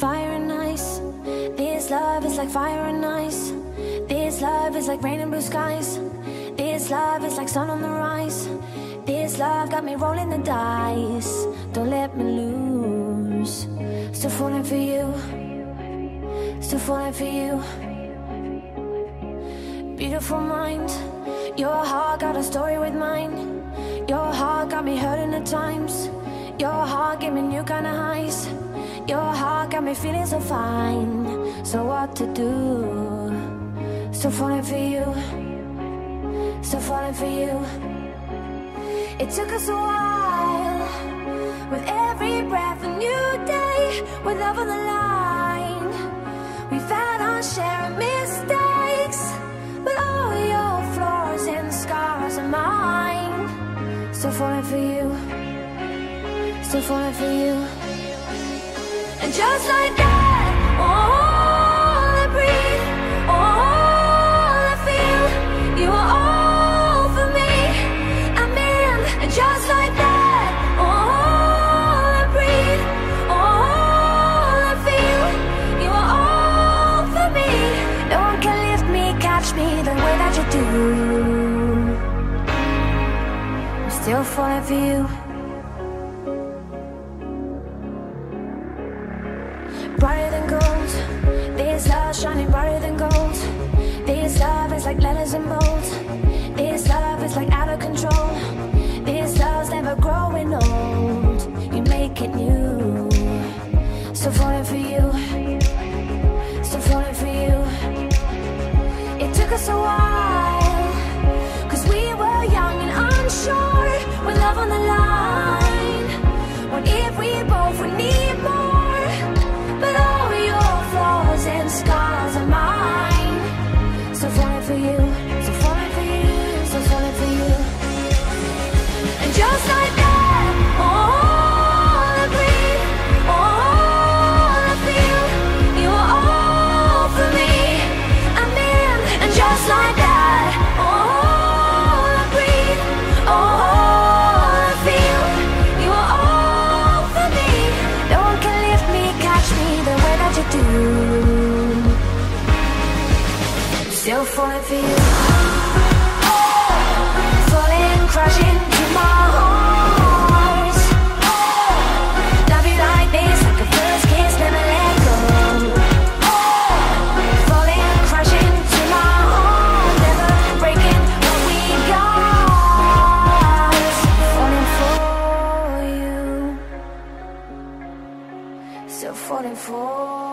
fire and ice. This love is like fire and ice. This love is like rain and blue skies. This love is like sun on the rise. This love got me rolling the dice. Don't let me lose. Still falling for you. Still falling for you. Beautiful mind. Your heart got a story with mine. Your heart got me hurting at times. Your heart gave me new kind of highs. Your heart got me feeling so fine. So what to do? Still falling for you. Still falling for you. It took us a while. With every breath a new day. With love on the line. We've had our share of mistakes. But all your flaws and scars are mine. Still falling for you. Still falling for you. And just like that, all I breathe, all I feel, you are all for me. I'm in. And just like that, all I breathe, all I feel, you are all for me. No one can lift me, catch me the way that you do. I'm still falling for you. Brighter than gold. This love shining brighter than gold. This love is like letters in bold. This love is like out of control. This love's never growing old. You make it new. Still falling for you. Still falling for you. It took us a while, 'cause we were young and unsure. With love on the line. What if we both would need more? But all your flaws and scars are mine. Still falling for you. Still falling for you. Still falling for you. And just like that, all I breathe, all I feel, you are all for me. I'm in. And just like that, all I breathe, all I feel, you are all for me. No one can lift me, catch me the way that you do. Still falling for you. Falling, crashing to my heart. Love you like this, like a first kiss, never let go. Falling, crashing to my heart, never breaking what we got. Falling for you. Still falling for